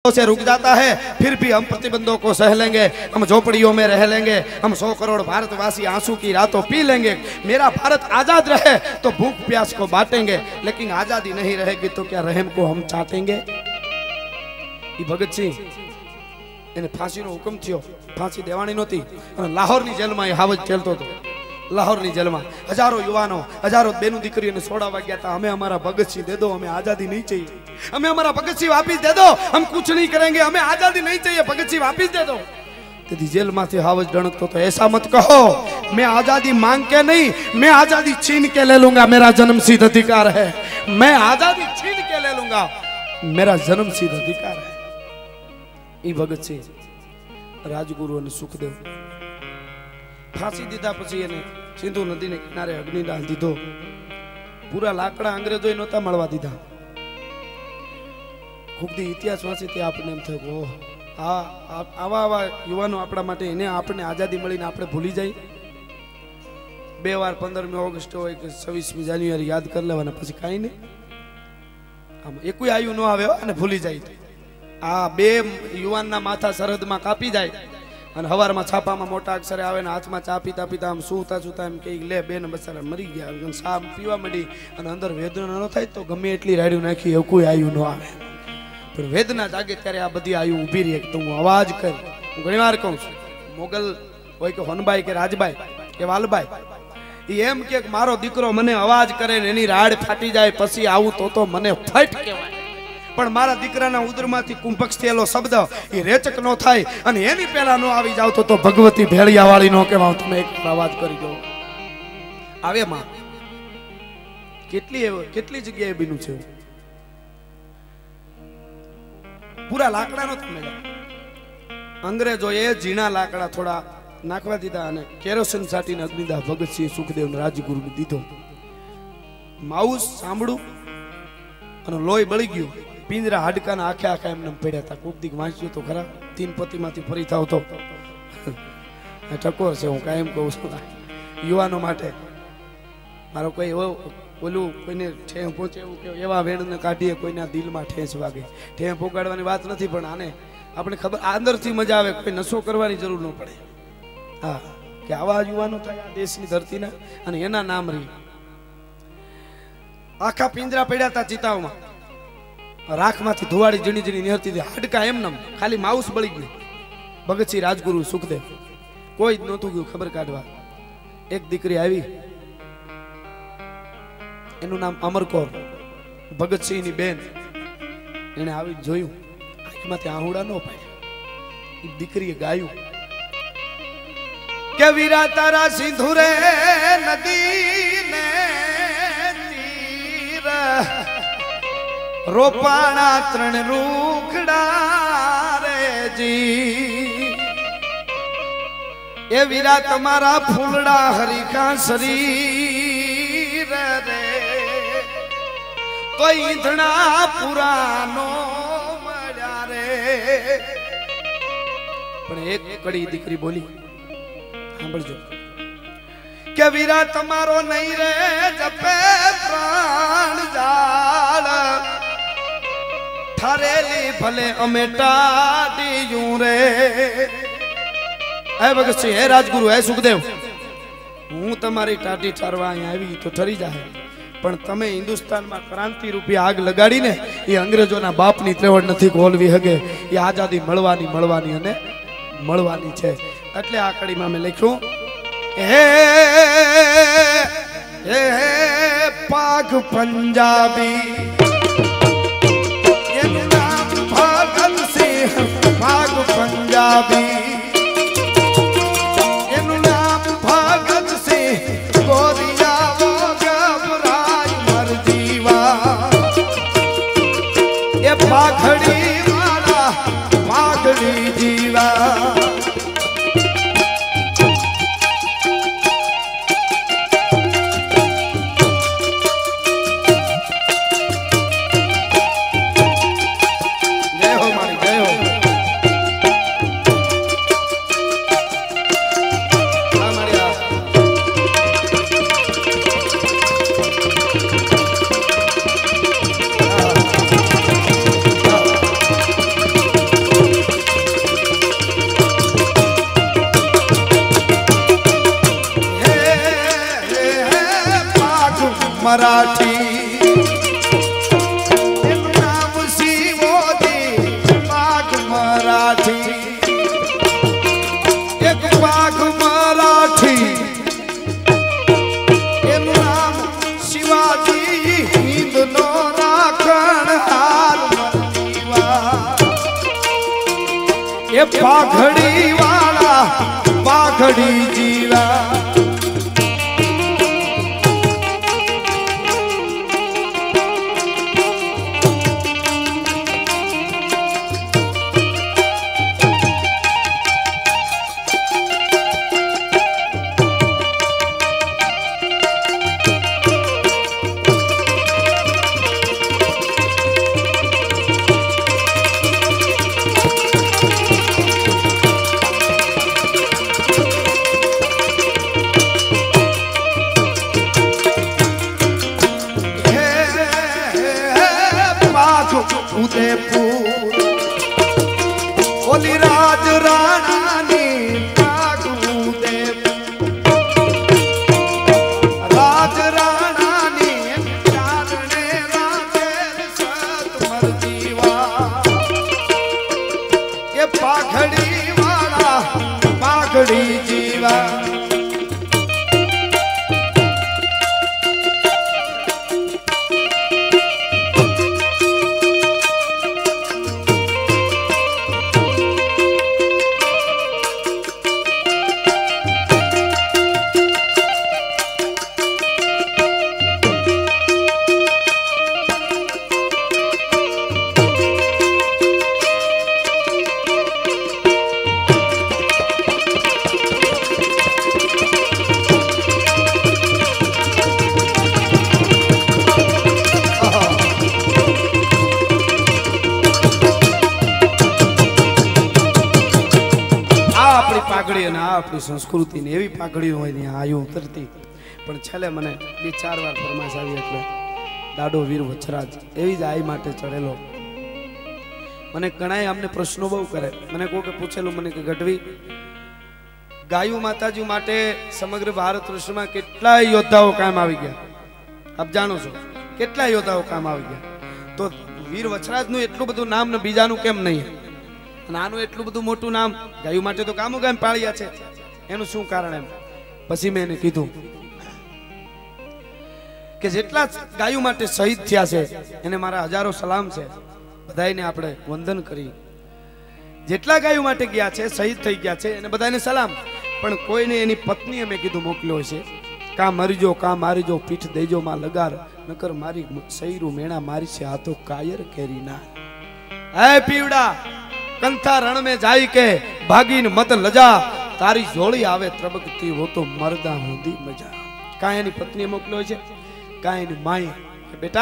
से रुक जाता है, फिर भी हम प्रतिबंधों को सह लेंगे, हम झोपड़ियों में रह लेंगे, हम 100 करोड़ भारतवासी आंसू की रातों पी लेंगे। मेरा भारत आजाद रहे तो भूख प्यास को बांटेंगे, लेकिन आजादी नहीं रहेगी तो क्या रहम को हम चाटेंगे। भगत सिंह એને ફાંસીનો હુકમ થયો, ફાંસી દેવાની નહોતી અને લાહોરની જેલમાં એ હાવજ ખેલતો હતો। લાહોરની જેલમાં હજારો યુવાનો, હજારો બેનું દીકરીઓને છોડાવવા ગયા હતા। हमें हमारा भगत सिंह दे दो, हमें आजादी नहीं चाहिए, हमें हमारा भगत सिंह वापिस दे दो, हम कुछ नहीं करेंगे, हमें आजादी नहीं चाहिए, भगत सिंह वापिस दे दो। तेरी जेल में थे हावज डणकतो तो ऐसा मत कहो, मैं आजादी मांग के नहीं, मैं आजादी छीन के ले लूंगा, मेरा जन्मसिद्ध अधिकार है। मैं आजादी छीन के ले लूंगा, मेरा जन्मसिद्ध अधिकार है। ई भगत सिंह राजगुरु અને સુખદેવ फांसी दीधा पछी એને સિંધુ નદીને કિનારે અગ્નિદાન દીધો। પૂરા લાકડા અંગ્રેજોએ નહોતા મળવા દીધા। ખુદથી ઇતિહાસ વાંચીથી આપણને એમ થયું ઓહ આવા આવા યુવાનો આપણા માટે, એને આપણને આઝાદી મળીને આપણે ભૂલી જાય। બે વાર 15મી ઓગસ્ટ હોય કે 26મી જાન્યુઆરી યાદ કરી લેવાના, પછી કાંઈ નહીં, આમ એકોય આયુ ન આવે અને ભૂલી જાય। आ बे युवान माथा सरहद में कापी जाए और हवार में छापा में मोटा अक्षरे आवे ने हाथ में चा पीता पीता हम सूता सूता एम कही ले बेन बचारा मरी गया, साफ पीवा मળી અને અંદર વેદના ન થાય તો ગમે એટલી રાડ્યું નાખી એવું કોઈ આયુ ન આવે, પણ વેદના જાગે ત્યારે આ બધી આયુ ઊભી રહે તો હું અવાજ કરી। હું ઘણીવાર કહું છું, મોગલ હોય કે હોનબાઈ કે રાજબાઈ કે વાલબાઈ, એ એમ કે મારો દીકરો મને અવાજ કરે ને એની રાડ ફાટી જાય પછી આવું તો મને ફટ કહેવાય, પણ મારા દીકરાના ઉદરમાંથી કુંભક થયેલો શબ્દ એ રેચક નો થાય અને એની પહેલા નો આવી જાવ તો ભગવતી ભેળિયાવાળી નો કહેવાય। તમે એક અવાજ કરી દો આવે માં, કેટલી જગ્યાએ બન્યું છે। પૂરા લાકડાનો તમે અંગ્રેજોએ ઝીણા લાકડા થોડા નાખવા દીધા અને કેરોસીન છાંટીને અગ્નિદાહ ભગતસિંહ સુખદેવ રાજગુરુને દીધો। માઉસ સાંભળું અને લોહી બળી ગયું, पिंजरा हाडकाना आखे आखा एमने पड्या था। कोक दीक वांच्यो तो खरा, 3 पतिमांथी फरी थाव तो टकोर छे। हूँ कायम कहूं छुं युवानो माटे मारो कोई ओलू कोईने ठें पહોંચે એવું કે એવા વેણને કાઢીએ કોઈના દિલમાં ઠેસ વાગે। ઠેં પોગાડવાની વાત નથી, પણ આને આપણે ખબર અંદરથી મજા આવે, કોઈ નશો કરવાની જરૂર ન પડે। હા, કે આવા યુવાનો થાય આ દેશની ધરતીના અને એના નામ રહી। આખા પિંજરા પડ્યા હતા ચિતાઓમાં, राख माथी धुवाड़ी जीणी जीणी निहरती थी, हाडका एमनम खाली माउस बळी गई। भगतसिंह राजगुरु सुखदेव कोई ज नहोतुं गयुं खबर काढवा। एक दीकरी आवी, एनुं नाम अमरकौर, भगतसिंह नी बेन। एणे आवी जोयुं, आंखमांथी आहुड़ा न पाड्या। ई दीकरीए गायुं के वीरा तारा सिंधुरे नदी ने तीर रोपाणा 3 रूखड़ा रे जी, ए वीरा तमारा फूलड़ा हरीखा शरीर रे, तो ईंधना पुरानो मळ्या रे। पण एक कड़ी दीकरी बोली, सांभळजो के वीरा तमारो नहीं रे जपे प्राण जाल, थारेली भले अमे टाडीयूं रे। हे भगत सिंह, हे राजगुरु, हे सुखदेव, हूँ तमारी टाटी ठारवा अहीं आवी तो ठरी जाए, पण तमे हिंदुस्तान में क्रांति रूपी आग लगाड़ी ने ये अंग्रेजोना बापनी त्रेवड नथी खोलवी हगे। ये आजादी मळवानी मळवानी अने मळवानी छे। એટલે આ કડીમાં મેં લખ્યું હે હે પાગ પંજાબી भाग पंजाबी, एनु नाम भगत सिंह गोरिया वो घबराई मर जीवा, ये पाखड़ी वाला पाखड़ी जीवा। मराठी नाम शिवोजी बाघ मराठी एक बाघ मराठी नाम शिवाजी हिंद नो राखण हार ये पाघड़ी वाला पाघड़ी जीवा उदयपुर ओली राज रानी बाघ उदयपुर राज रानी चारणे राजेल सतमर जीवा ये पाघड़ी वाला पाघड़ी जीवा पागड़ी अपनी संस्कृति ने एवी पागड़ी आयु उतरती पण छेल्ले मने 2-4 वार फरमाइश आवी એટલે દાડો વીર વચરાજ એવી જ આઈ માટે ચડેલો મને ઘણાય અમને પ્રશ્નો બહુ કરે મને કોકે પૂછેલું મને કે ગઢવી ગાયુ માતાજી માટે સમગ્ર ભારત વર્ષમાં કેટલા યોદ્ધાઓ કામ આવી ગયા આપ જાણો છો કેટલા યોદ્ધાઓ કામ આવી ગયા તો વીર વચરાજનું એટલું બધું નામ ને બીજાનું કેમ નહીં નાનું એટલું બધું મોટું નામ ગાયું માટે તો ગામો ગામ પાળ્યા છે એનું શું કારણ એમ પછી મેં એને કીધું કે જેટલા ગાયું માટે શહીદ થયા છે એને મારા હજારો સલામ છે બધાને આપણે વંદન કરી જેટલા ગાયું માટે ગયા છે શહીદ થઈ ગયા છે એને બધાને સલામ પણ કોઈને એની પત્નીએ મેં કીધું મોકલ્યો છે કા મરીજો કા મારીજો પીઠ દેજો માં લગાર નકર મારી સૈરું મેણા મારી છે આ તો કાયર કેરી ના હે પીવડા कंथा रण में जाई के भागीन मत लजा तारी जोड़ी आवे त्रबकती वो तो मरदा होंदी मजा कायनी पत्नी मोकलो छे कायनी माई बेटा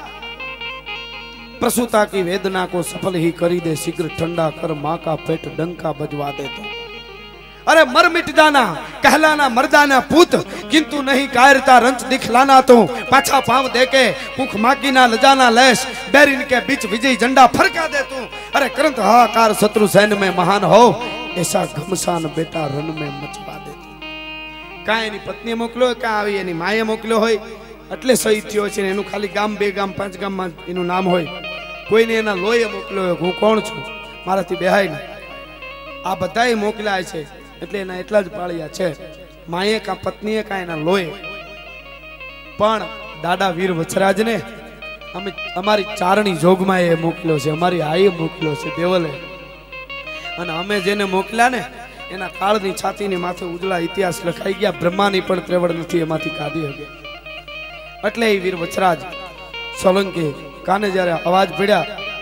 प्रसूता की वेदना को सफल ही करी दे शीघ्र ठंडा कर माँ का पेट डंका बजवा दे तो अरे मर मिट जाना कहलाना मर्दाना पूत किंतु नहीं कायरता रंच दिखलाना तो पाछा पांव देके मुख माकी ना लजाना लेश बैरिन के बीच विजय झंडा फरका दे तू अरे करंत हाहाकार शत्रु सैन्य में महान हो ऐसा घमसान बेटा रन में मचवा दे तू कायनी पत्नी मोकलो का आवी एनी माए मोकलो होय એટલે શહીદ થયો છે એનું ખાલી ગામ 2 ગામ 5 ગામમાં એનું નામ હોય કોઈને એના લોહી મોકલ્યો હોય હું કોણ છું મારાથી બેહાય ને આ બધાય મોકલાય છે એટલે એના એટલા જ પાળ્યા છે માએ કા પત્નીએ કા એના લોહી પણ દાદા વીર વચરાજને અમે અમારી ચારણી જોગમાં એ મોકલ્યો છે અમારી આઈએ મોકલ્યો છે દેવલે અને અમે જેને મોકલ્યા ને એના કાળની છાતીની માથે ઉજળા ઇતિહાસ લખાઈ ગયા બ્રહ્માની પણ ત્રેવડ નથી એમાંથી કાઢી શકે એટલે એ વીર વચરાજ સોલંકી કાને જ્યારે અવાજ પડ્યા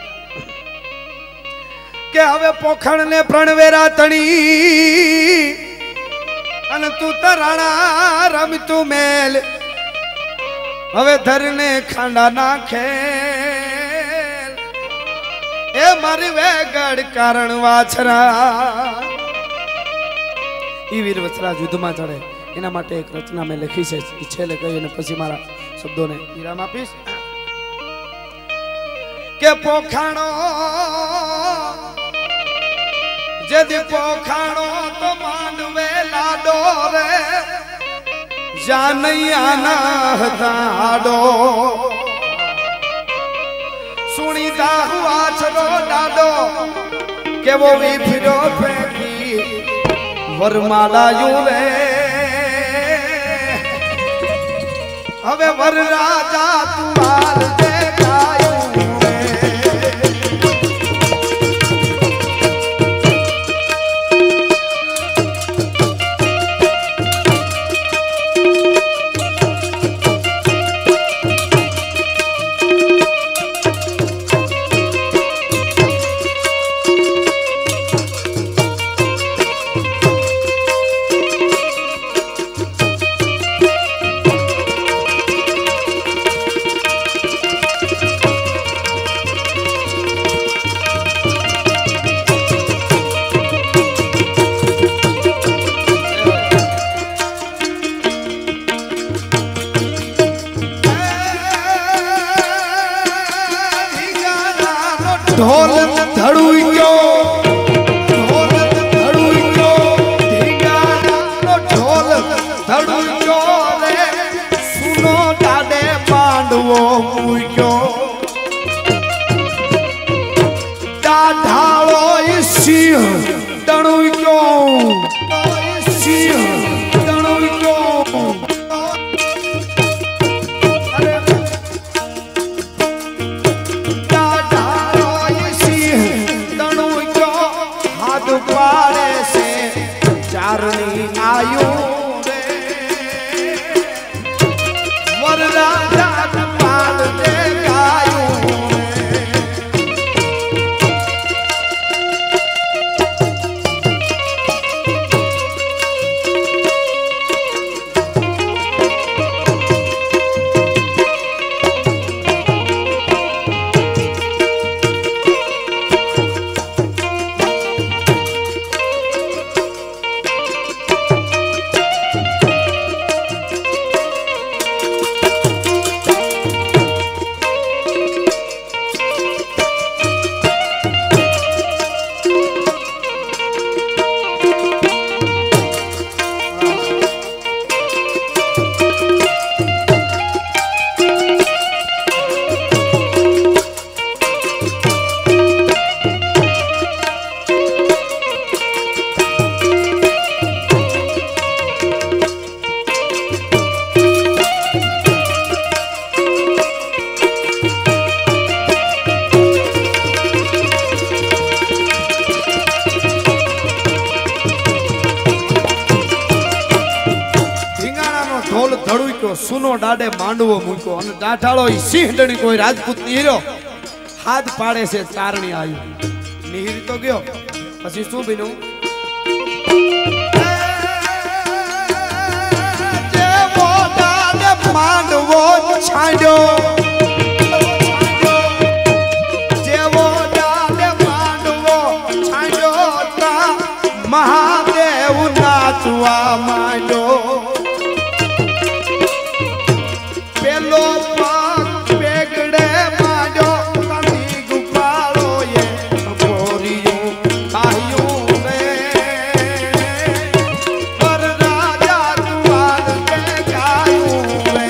કે હવે પોખણ ને પ્રણવેરા તણી અને તું તરાણા રમ તું મેલ હવે ધરને ખાંડા નાખે એ મારી વેગડ કારણ વાછરા ઈ વીર વચરાજ યુદ્ધમાં ચડે એના માટે એક રચના મેં લખી છે છેલ્લે કહી અને પછી મારા શબ્દોને વિરામ આપીશ કે પોખાણો जदि पोखाणो तो मांडवे लाडो रे जानैयाना दाडो सुनीता हुआ चलो डाडो के वो भी फिरो फेंकी वरमाला यूरे हवे वर राजा तुमार देखायो ढोल धड़ुइयो ढोल धड़ुइयो ढिगानो ढोल धड़ुइयो रे सुनो डाडे पांडवो मुइयो डाढालो सिंह डणुइयो सिंह डणुइयो पाड़े से चारनी आयु रे वर राजा पाल दे गायु सुनो डाडे मांडवो मुको अने डाठाळो सिंह डणी कोई राजपूत हीरो हाथ पाड़े से चारणी आयु निहिर तो गयो पछी શું બન્યું जेवो डाडे मांडवो छाड्यो जेवो डाडे मांडवो छाड्यो ता महादेव नाचवा માંડ્યો पेलो पाक पेगड़े माजो तनी गुपालो ये गोरियो आयु रे पर राजा तुमार के गायु रे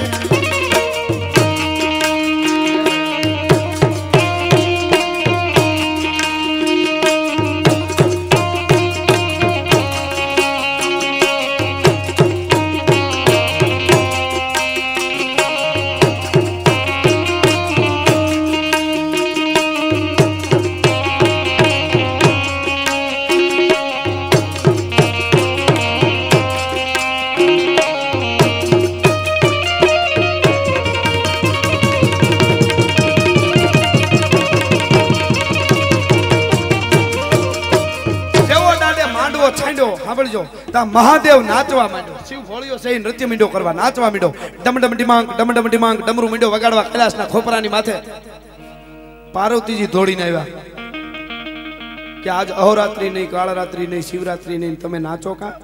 महादेव नाचवा मांडो शिव भोळियो से नृत्य मींडो करवा नाचवा मींडो डम डम डिमांग डमरू मींडो वगाड़वा कैलाशना खोपरानी माथे पार्वती जी दौड़ीने आव्या कि आज अहोरात्रि नहीं काळरात्रि नहीं शिवरात्रि नहीं तमे नाचो का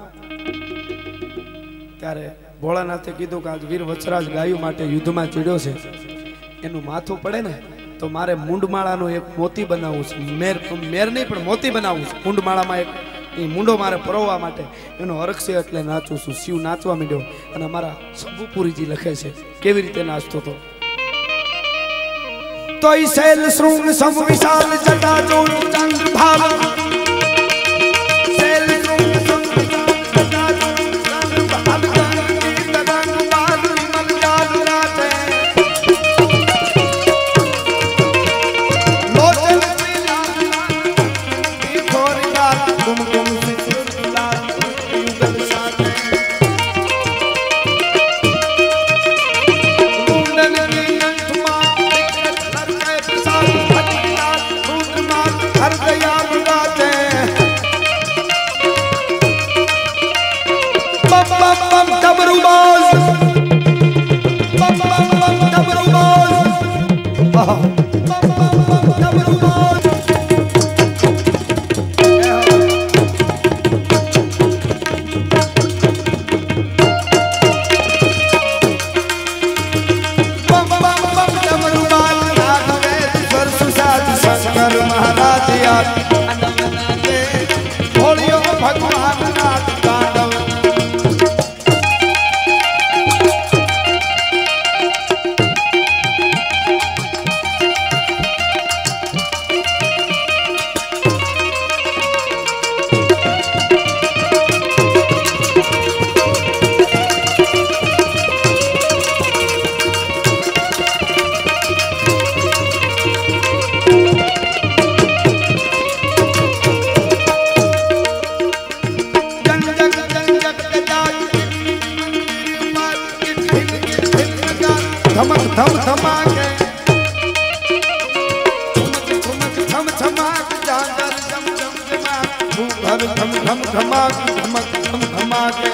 त्यारे भोळानाथे कीधुं कि आज वीर वत्सराज गायु माटे युद्धमां चीड्यो छे एनुं माथुं पड़े ने तो मारे मूंडमाळानो एक मोती बनावुं छे मेर नहीं पण मोती बनावुं छे मूंडमाळामां एक એ મુંડો મારે પરોવવા માટે એનો અર્થ છે એટલે નાચું છું. શિવ નાચવા માંડ્યો અને અમારા શંભુપુરીજી લખે છે કેવી રીતે નાચતો હતો. તો ઈ શૈલ શૃંગ સમ વિશાલ જટા જોડ ચંદ્ર ભાવ શૈલ શૃંગ સમ વિશાલ જટા જોડ ચંદ્ર ભાવ તરંગ બાદ મલ જાલ રાતે લોચન ઈ થોરીલા ગુમ ગુમ સિસુલા યુગલ સાથ મુંડન ની અંતમાં हर दया बुलाते बम बम बम डमरू बाज बम बम बम डमरू बाज बम बम बम डमरू बाज बम बम बम डमरू बाज नागवेद स्वर सुसाद शंकर महाराज भोलियो भगवान नाथ तांडव धमक धम धमाके धम धमाक जागर जम जम जमाक घर धम धम धमाक धमक धम धमाके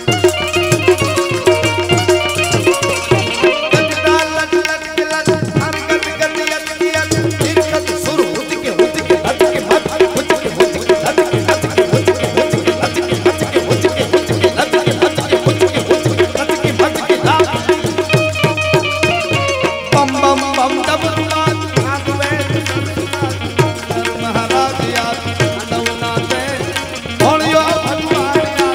लट लट के लट हर गट गट यत यत इरकत सुर हुत के हत के मत हुत के हुत के हत के हत के हुत के हुत के हत के हत के हुत के हुत के हत के हत के हुत के हुत के हत के मत के ला बम बम बम डमरू बाज नागवेद महाराज याद नवनाथे भोलियो भगवान याद.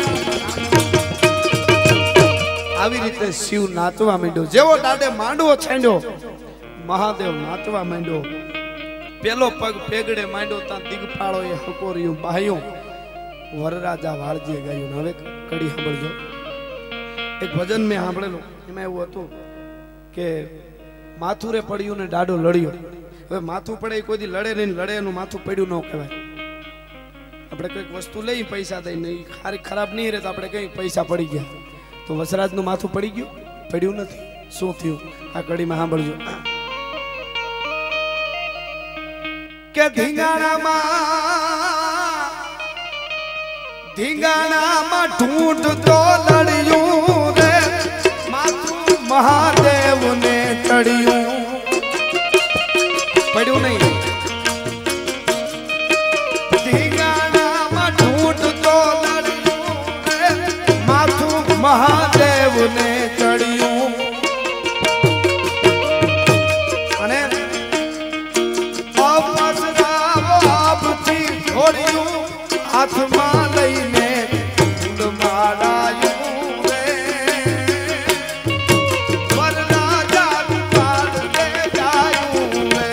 આવી રીતે શિવ નાચવા માંડ્યો. જેવો દાડે માંડવો છાંડ્યો મહાદેવ નાચવા માંડ્યો. પેલો પગ પેગડે માંડ્યો તા દિગપાળો એ હકોરિયું બાહ્યું વરરાજા વાળજીએ ગાયું. હવે કડી સાંભળજો. એક ભજન મેં સાંભળેલું એમાં એવું હતું કે માથુરે પડ્યું ને ડાડો લડ્યો. હવે માથું પડે કોઈ દી લડે નહીં, લડે એનું માથું પડ્યું ન કહેવાય. આપણે કંઈક વસ્તુ લઈ પૈસા દઈને ખારી ખરાબ નહીં રહે તો આપણે કંઈક પૈસા પડી ગયા તો વસરાજનું માથું પડી ગયું? પડ્યું નથી. શું થયું આ કડીમાં સાંભળજો. કે ધીંગાણામાં ઢૂંઢ તો લડ્યું રે માથું મહાદેવ ને ચડ્યું. પડ્યું નહીં. ધીંગાણામાં ઢૂંઢ તો લડ્યું રે માથું મહાદેવ ને ચડ્યું. અને આપથી છોડ્યું હાથમાં લઈને મારાયું રે વરરાજા પાડ દે જાયું રે.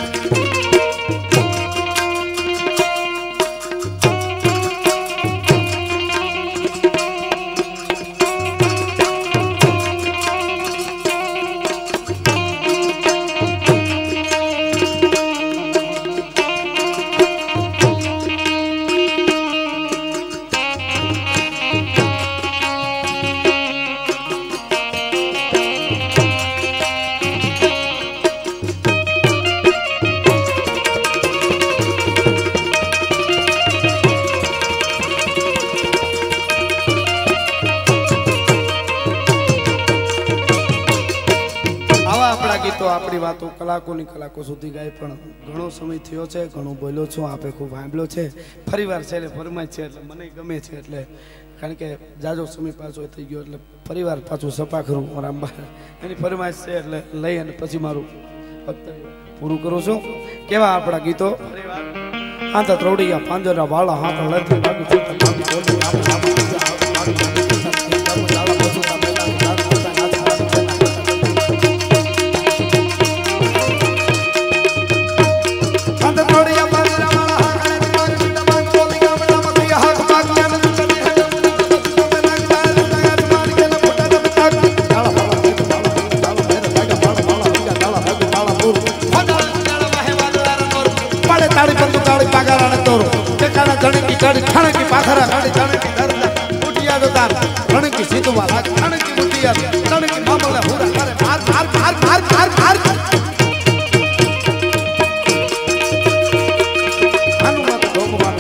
ગીતો આપણી વાતો કલાકોની કલાકો સુધી ગાય પણ ઘણો સમય થયો છે, ઘણું બોલ્યો છું, આપે ખૂબ સાંભળ્યો છે. ફરીવાર છે એટલે ફરમાઈશ છે એટલે મને ગમે છે, એટલે કારણ કે જાજો સમય પાછો થઈ ગયો એટલે ફરીવાર પાછું સપા કરું રામબા એની ફરમાઈશ છે એટલે લઈ અને પછી મારું વક્તવ્ય પૂરું કરું છું. કેવા આપણા ગીતો ફરીવાર हाथ त्रोड़िया पांजरा वाला हाथ लथी बाकी चूता बाकी बोले आप गाड़ी खाने की पाखरा गाड़ी जाने की घर उठिया दो तार खाने की सीधो वाला खाने की उठिया जाने की मामला पूरा करे मार मार मार मार मार मार हनुमत भगवान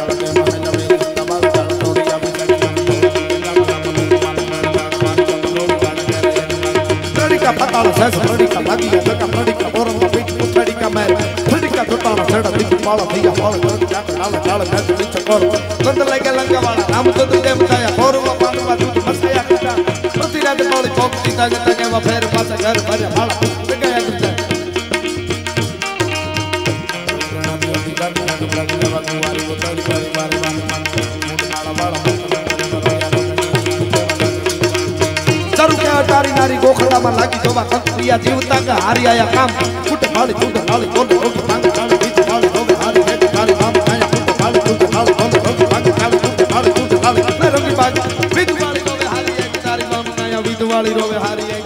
लड़ी का पताल सस लड़ी का भागिया लगा लड़ी का बोरम का पीठ लड़ी का मैं लड़ी का टुटाना छड़ा दिख माला भैया माला डाल डाल मैं चकोर गंद लगे लंगा वाला नाम तो दे बताया औरवा पांडवा दूध मसया कुटा प्रति रात माली पोपती तागे तागे वा फेर पास घर भरे भाला गया गुजर चरु के अटारी नारी गोखड़ा में लागी जोबा कंत्रिया जीवता का हारी आया काम कुट भाली दूध नाली बोल रोक मांग नाली बीच भाली होवे हारी बेटी नारी मां आया कुट भाली दूध नाली बोल रोक मांग नाली कुट भाली दूध नाली मैं रोगी बाग विद वाली रोवे हारी एक नारी मां आया विद वाली रोवे हारी एक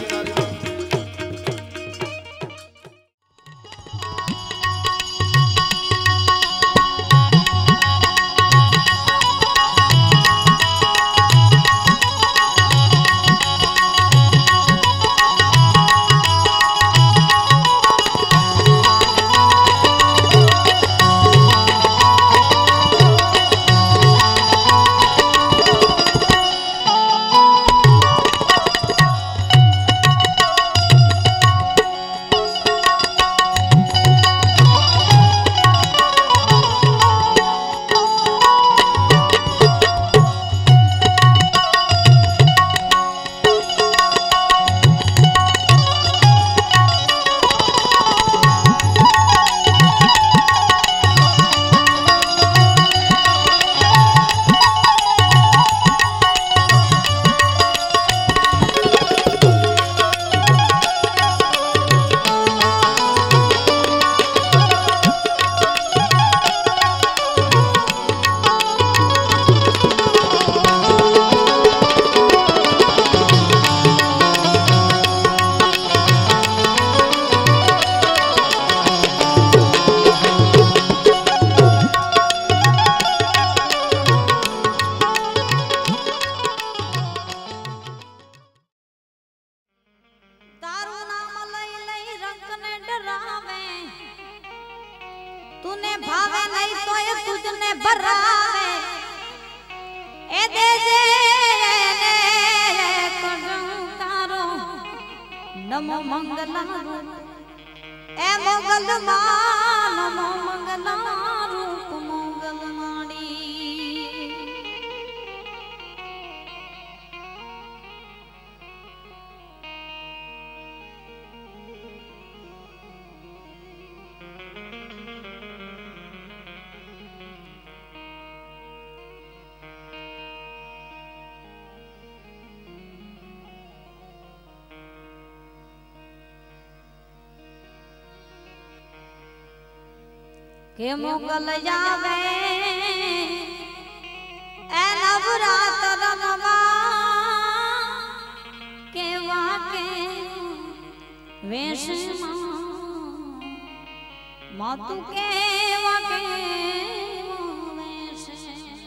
तूने भावे नहीं तो ये तुझने बरावे ए दे जे ने करो नमो मंगला ए मोगल मान नमो मंगला रूप मोगल माड़ी के मोगल जावे ए नवरात्र नवा के वाके वेश मातु के वाके वेश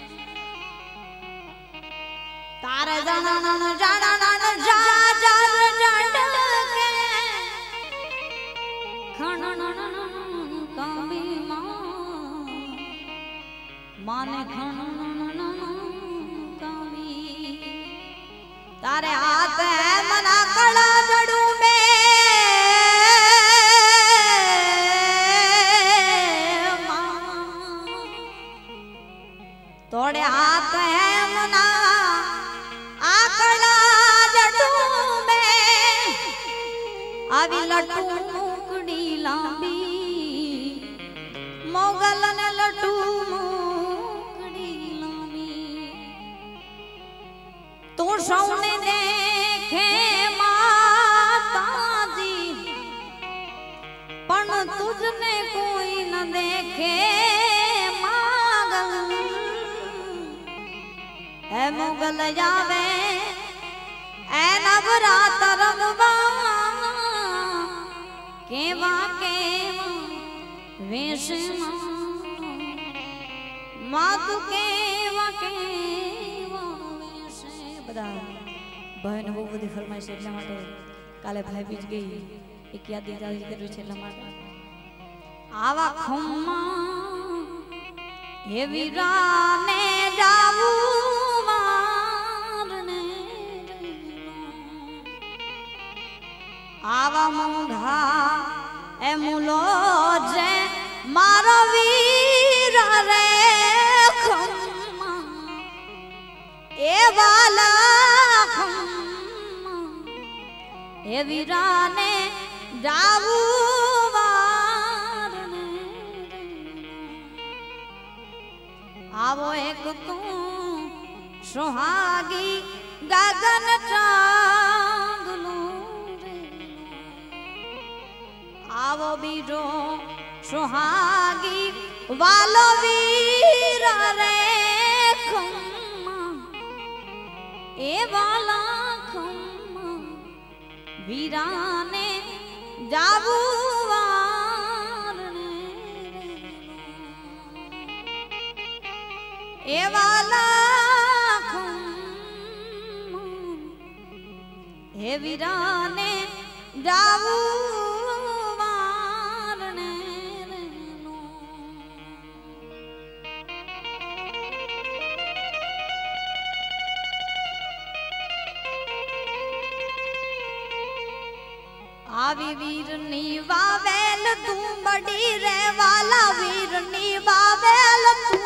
तारे जनन जनन जा जा जड के खणन कवि माने खणन कवि तारे हाथ है मना कड़ा जड़ू में तोड़े हाथ है मना आकड़ा जड़ू में अभी लट्टू मुकड़ी लांबी मोगल ने उलटू मुकड़ी लामी तो सौने देखे माता जी पण तुझने कोई न देखे मागल है मुगल जावे ऐ नवरात रंगवा केवा केवा वेश मातु केवा केवा वेश बधा भाई ने बहुत बड़ी फरमाइश એટલા માટે કાલે ભાઈ બીજ ગઈ એક યાદ દીધાવી કર્યું છે એટલા માટે આવા ખમ્મા એ વીરાને જાવું મારને આવા મોંઘા એ મુલો જે મારો વીર રે ખમ્મા એ વાલા ખમ્મા એ વીરાને જાવું વારને आवो एक तू सुहागी गगन चांदलो आवो बीजो सुहागी वालो वीर रे खम्मा ए वाला खम्मा वीराने जावू ए वाला खम्मा हे वीराने जावू वारने आवी वीरनी वावेल तू बड़ी रे वाला वीरनी वावेल तू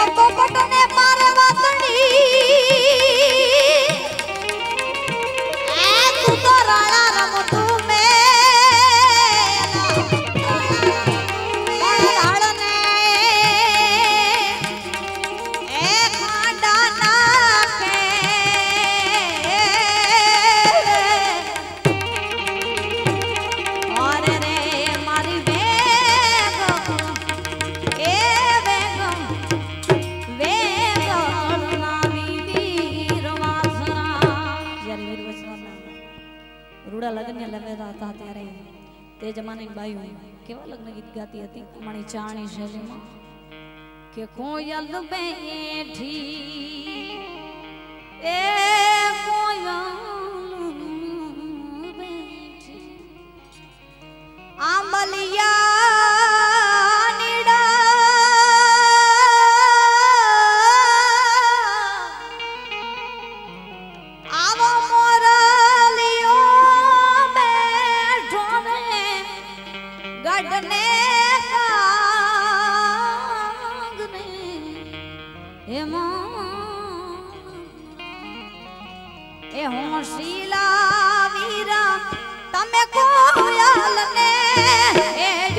तो पोपटने पारे वातड़ी ए तू तो राणा रमटू में राणने ए खांडा ना के और रे मारी रूड़ा लग्न लवेदा था त्यारे ते जमाने की बाई केवा लग्न गीत गाती हती मणी चाणी शैली में के कोयल बैठी ए कोयल बैठी आंबलिया नीड़ा आवो मोरलियो बैठो रे गडने कागने ए होशीला वीरा तमे कोयल ने